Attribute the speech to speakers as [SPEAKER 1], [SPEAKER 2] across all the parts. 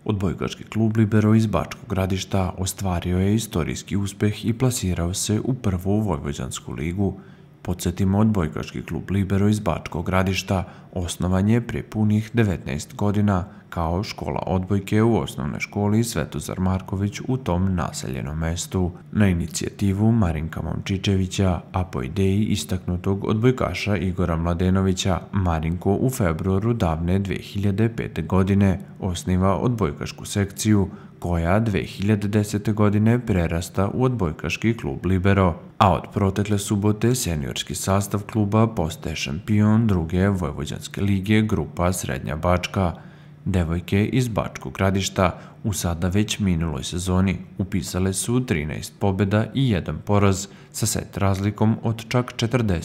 [SPEAKER 1] Odbojkaški klub Libero iz Bačkog Gradišta ostvario je istorijski uspeh i plasirao se u prvu vojvođansku ligu. Podsjetimo, odbojkaški klub Libero iz Bačkog Gradišta osnovan je prije punih 19 godina kao škola odbojke u osnovnoj školi Svetozar Marković u tom naseljenom mestu. Na inicijativu Marinka Momčičevića, a po ideji istaknutog odbojkaša Igora Mladenovića, Marinko u februaru davne 2005. godine osniva odbojkašku sekciju koja 2010. godine prerasta u odbojkaški klub Libero, a od protekle subote seniorski sastav kluba postaje šampion druge vojvođanske lige grupa Srednja Bačka. Devojke iz Bačkog Gradišta u sada već minuloj sezoni upisale su 13 pobjeda i 1 poraz sa set razlikom od čak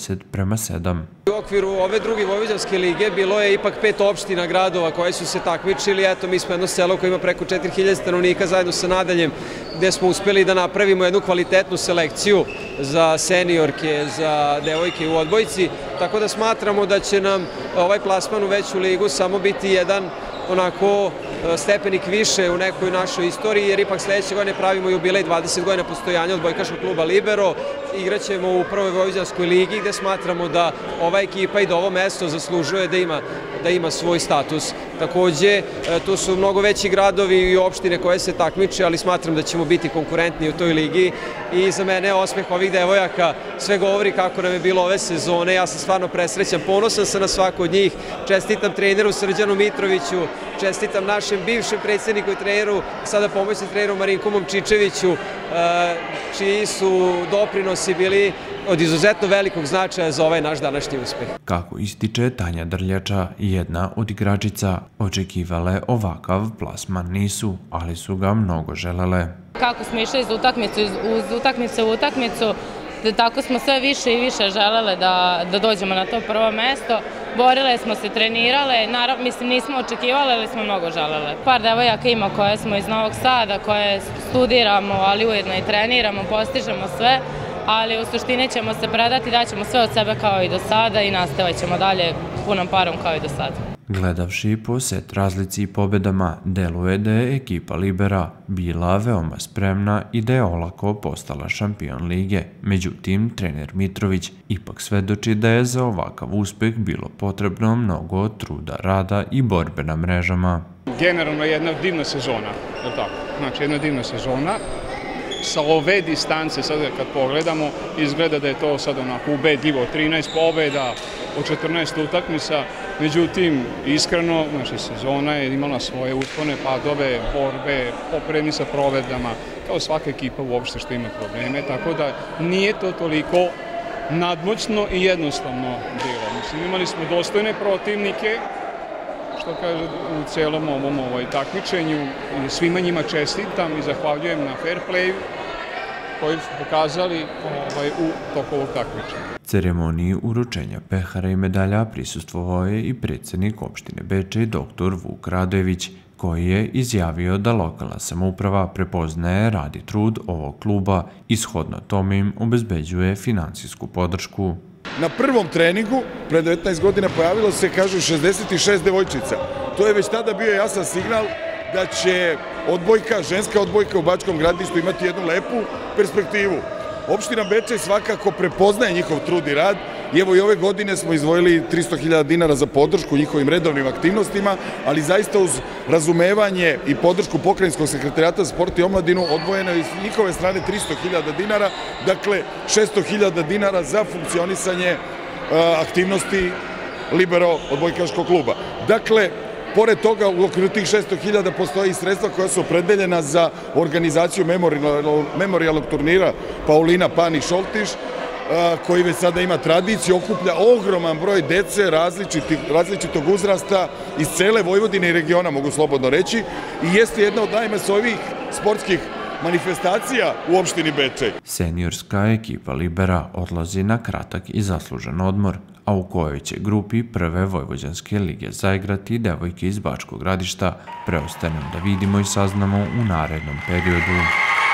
[SPEAKER 1] 40:7.
[SPEAKER 2] U okviru ove druge vojvođanske lige bilo je ipak 5 opština gradova koje su se takmičili. Eto, mi smo jedno selo koje ima preko 4000 stanovnika zajedno sa Nadaljem, gde smo uspeli da napravimo jednu kvalitetnu selekciju za seniorke, za devojke u odbojci. Tako da smatramo da će nam ovaj plasman u veću ligu samo biti jedan onako stepenik više u nekoj našoj istoriji, jer ipak sledeće godine pravimo jubilej 20 godina postojanja odbojkaškog kluba Libero. Igraćemo u prvoj vojvođanskoj ligi gde smatramo da ova ekipa i da ovo mesto zaslužuje da ima svoj status. Takođe, tu su mnogo veći gradovi i opštine koje se takmiče, ali smatram da ćemo biti konkurentni u toj ligi i za mene osmeh ovih devojaka sve govori kako nam je bilo ove sezone. Ja sam stvarno presrećan, ponosan sam na svaku od njih. Čestitam treneru Srđanu Mitroviću, čestitam našem bivšem predsjedniku i treneru, sada pomoćnom treneru Marinku Momčičeviću, čiji su doprinosi bili od izuzetno velikog značaja za ovaj naš današnji uspeh.
[SPEAKER 1] Kako ističe Tanja Drljača, jedna od igračica, očekivale ovakav plasman nisu, ali su ga mnogo želele.
[SPEAKER 3] Kako smo išli iz utakmice u utakmicu, tako smo sve više i više želele da dođemo na to prvo mesto. Borile smo se, trenirale, mislim nismo očekivale, ali smo mnogo želele. Par devojaka ima koje smo iz Novog Sada, koje studiramo, ali ujedno i treniramo, postižemo sve, ali u suštini ćemo se predati, daćemo sve od sebe kao i do sada i nastavit ćemo dalje punom parom kao i do sada.
[SPEAKER 1] Gledavši po set razlici i pobjedama, deluje da je ekipa Libera bila veoma spremna i da je olako postala šampion lige. Međutim, trener Mitrović ipak svedoči da je za ovakav uspeh bilo potrebno mnogo truda, rada i borbe na mrežama.
[SPEAKER 4] Generalno jedna divna sezona, je li tako? Znači jedna divna sezona. Sa ove distance, sad kad pogledamo, izgleda da je to sad onako ubedljivo, 13 pobjeda od 14 utakmica, međutim, iskreno, znači, sezona je imala svoje uspone, padove, borbe, popremi sa provedama, kao svaka ekipa uopšte što ima probleme, tako da nije to toliko nadmoćno i jednostavno bilo. Mislim, imali smo dostojne protivnike, što kaže u celom ovom takmičenju, svima njima čestitam i zahvaljujem na fair play koji su pokazali u toku ovog takmičenja.
[SPEAKER 1] Ceremoniji uručenja pehara i medalja prisustvovao je i predsjednik opštine Bečej dr. Vuk Radojević, koji je izjavio da lokalna samouprava prepoznaje rad i trud ovog kluba i shodno tome im obezbeđuje finansijsku podršku.
[SPEAKER 5] Na prvom treningu, pre 19 godina, pojavilo se, kažu, 66 devojčica. To je već tada bio jasan signal da će odbojka, ženska odbojka u Bačkom Gradištu imati jednu lepu perspektivu. Opština Bečej svakako prepoznaje njihov trud i rad i evo i ove godine smo izdvojili 300.000 dinara za podršku njihovim redovnim aktivnostima, ali zaista uz razumevanje i podršku Pokrajinskog sekretarijata za sport i omladinu odvojeno je iz njihove strane 300.000 dinara, dakle 600.000 dinara za funkcionisanje aktivnosti Libero odbojkaškog kluba. Dakle, pored toga, u okviru tih 600.000 postoji i sredstva koja su opredeljena za organizaciju memorijalnog turnira Paulina Pani Šoltiš, koji već sada ima tradiciju, okuplja ogroman broj dece različitog uzrasta iz cele Vojvodine i regiona, mogu slobodno reći, i jeste jedna od najmasovijih sportskih manifestacija u opštini Bečej.
[SPEAKER 1] Seniorska ekipa Libera odlazi na kratak i zaslužen odmor, a u kojoj će grupi prve vojvođanske lige zaigrati devojke iz Bačkog Gradišta, preostaje nam da vidimo i saznamo u narednom periodu.